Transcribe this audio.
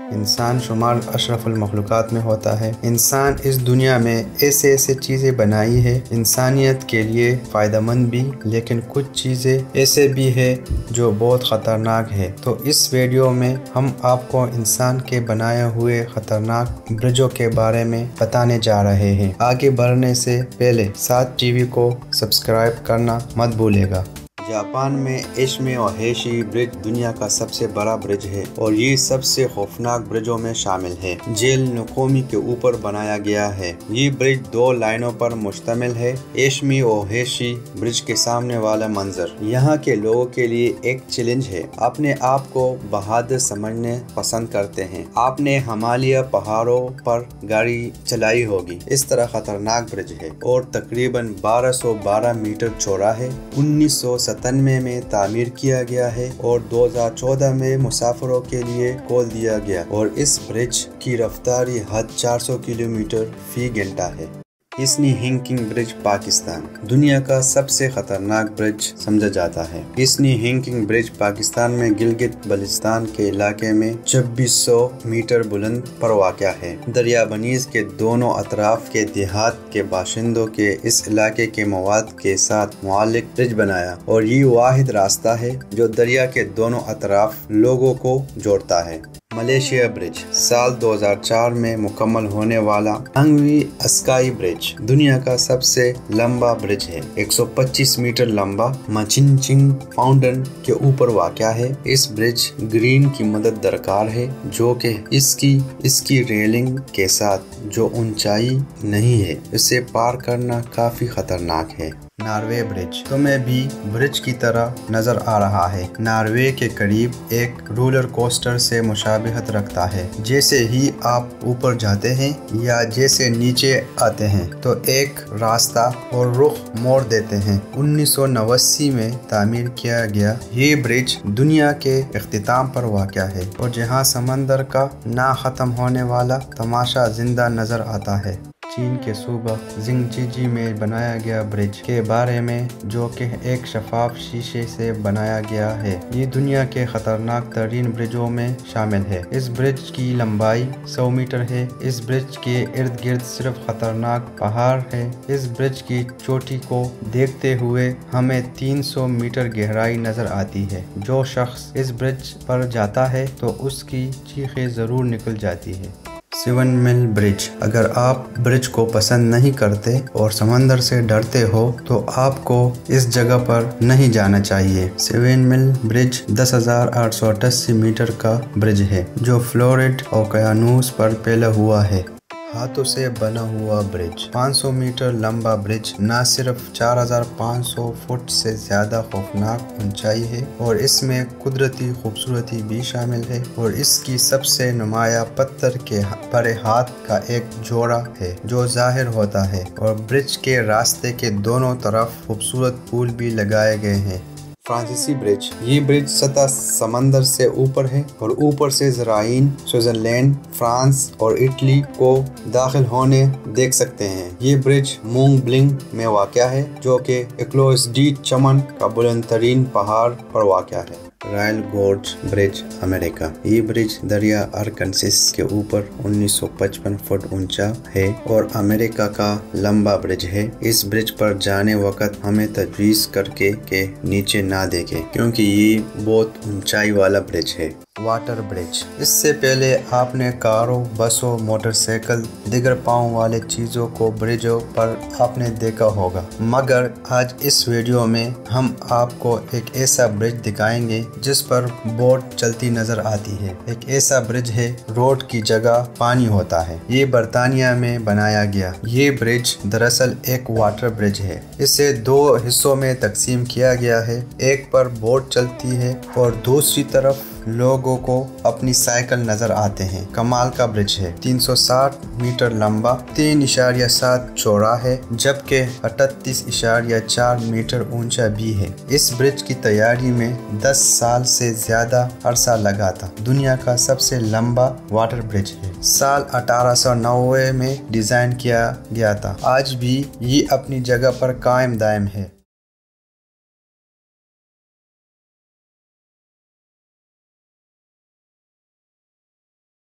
انسان شمار اشرف المخلوقات میں ہوتا ہے۔ انسان اس دنیا میں ایسے چیزیں بنائی ہے انسانیت کے لیے فائدہ مند بھی، لیکن کچھ چیزیں ایسے بھی ہے جو بہت خطرناک ہے۔ تو اس ویڈیو میں ہم آپ کو انسان کے بنائے ہوئے خطرناک برجوں کے بارے میں بتانے جا رہے ہیں۔ آگے بڑھنے سے پہلے ساتھ ٹی وی کو سبسکرائب کرنا مت بھولے گا۔ جاپان میں ایشمی اوہیشی برج دنیا کا سب سے بڑا برج ہے اور یہ سب سے خوفناک برجوں میں شامل ہے۔ جیل نکومی کے اوپر بنایا گیا ہے۔ یہ برج 2 لائنوں پر مشتمل ہے۔ ایشمی اوہیشی برج کے سامنے والا منظر یہاں کے لوگوں کے لیے ایک چیلنج ہے۔ اپنے آپ کو بہادر سمجھنے پسند کرتے ہیں۔ آپ نے ہمالیہ پہاڑوں پر گاڑی چلائی ہوگی۔ اس طرح خطرناک برج ہے اور تقریباً 1212 میٹر چوڑا ہے۔ 1997 میں تعمیر کیا گیا ہے اور 2014 میں مسافروں کے لیے کھول دیا گیا اور اس برج کی رفتاری حد 400 کلومیٹر فی گھنٹہ ہے۔ اسنی ہنکنگ برج پاکستان دنیا کا سب سے خطرناک برج سمجھا جاتا ہے۔ اسنی ہنکنگ برج پاکستان میں گلگت بلتستان کے علاقے میں 2600 میٹر بلند پر واقع ہے۔ دریا بنیز کے دونوں اطراف کے دیہات کے باشندوں کے اس علاقے کے مواد کے ساتھ معلق برج بنایا اور یہ واحد راستہ ہے جو دریا کے دونوں اطراف لوگوں کو جوڑتا ہے۔ ملیشیا برج سال 2004 میں مکمل ہونے والا انگوی اسکائی برج دنیا کا سب سے لمبا برج ہے۔ 125 میٹر لمبا مچنچنگ فاؤنٹین کے اوپر واقع ہے۔ اس برج گرین کی مدد درکار ہے جو کہ اس کی ریلنگ کے ساتھ جو اونچائی نہیں ہے اسے پار کرنا کافی خطرناک ہے۔ ناروے برج تمہیں بھی برج کی طرح نظر آ رہا ہے۔ ناروے کے قریب ایک رولر کوسٹر سے مشابہت رکھتا ہے۔ جیسے ہی آپ اوپر جاتے ہیں یا جیسے نیچے آتے ہیں تو ایک راستہ اور رخ موڑ دیتے ہیں۔ 1989 میں تعمیر کیا گیا یہ برج دنیا کے اختتام پر واقع ہے اور جہاں سمندر کا نہ ختم ہونے والا تماشا زندہ نظر آتا ہے۔ چین کے صوبہ زنگجی میں بنایا گیا برج کے بارے میں جو کہ ایک شفاف شیشے سے بنایا گیا ہے، یہ دنیا کے خطرناک ترین برجوں میں شامل ہے۔ اس برج کی لمبائی 100 میٹر ہے۔ اس برج کے ارد گرد صرف خطرناک پہاڑ ہے۔ اس برج کی چوٹی کو دیکھتے ہوئے ہمیں 300 میٹر گہرائی نظر آتی ہے۔ جو شخص اس برج پر جاتا ہے تو اس کی چیخیں ضرور نکل جاتی ہے۔ 7 میل برج اگر آپ برج کو پسند نہیں کرتے اور سمندر سے ڈرتے ہو تو آپ کو اس جگہ پر نہیں جانا چاہیے۔ 7 میل برج 10,888 میٹر کا برج ہے جو فلورڈ اوقیانوس پر پھیلا ہوا ہے۔ ہاتھوں سے بنا ہوا برج 500 میٹر لمبا برج نہ صرف 4,500 فٹ سے زیادہ خوفناک اونچائی ہے اور اس میں قدرتی خوبصورتی بھی شامل ہے اور اس کی سب سے نمایاں پتھر کے بڑے ہاتھ کا ایک جوڑا ہے جو ظاہر ہوتا ہے اور برج کے راستے کے دونوں طرف خوبصورت پھول بھی لگائے گئے ہیں۔ فرانسیسی برج یہ برج سطح سمندر سے اوپر ہے اور اوپر سے زائرین سوئٹزرلینڈ، فرانس اور اٹلی کو داخل ہونے دیکھ سکتے ہیں۔ یہ برج مونگ بلنگ میں واقع ہے جو کہ ایکلوس ڈی چمن کا بلند ترین پہاڑ پر واقع ہے۔ رائل گورج برج امریکہ یہ برج دریا ارکنسس کے اوپر 1955 فٹ اونچا ہے اور امریکہ کا لمبا برج ہے۔ اس برج پر جانے وقت ہمیں تجویز کر کے نیچے نہ دیکھیں کیونکہ یہ بہت اونچائی والا برج ہے۔ واٹر برج اس سے پہلے آپ نے کاروں، بسوں، موٹر سائیکل، دیگر پاؤں والے چیزوں کو برجوں پر آپ نے دیکھا ہوگا، مگر آج اس ویڈیو میں ہم آپ کو ایک ایسا برج دکھائیں گے جس پر بوٹ چلتی نظر آتی ہے۔ ایک ایسا برج ہے روڈ کی جگہ پانی ہوتا ہے۔ یہ برطانیہ میں بنایا گیا۔ یہ برج دراصل ایک واٹر برج ہے۔ اسے 2 حصوں میں تقسیم کیا گیا ہے، ایک پر بوٹ چلتی ہے اور دوسری طرف لوگوں کو اپنی سائیکل نظر آتے ہیں۔ کمال کا برج ہے، 360 میٹر لمبا، 3.7 چوڑا ہے جبکہ 38.4 میٹر اونچا بھی ہے۔ اس برج کی تیاری میں 10 سال سے زیادہ عرصہ لگا تھا۔ دنیا کا سب سے لمبا واٹر برج ہے۔ سال 1890 میں ڈیزائن کیا گیا تھا۔ آج بھی یہ اپنی جگہ پر قائم دائم ہے۔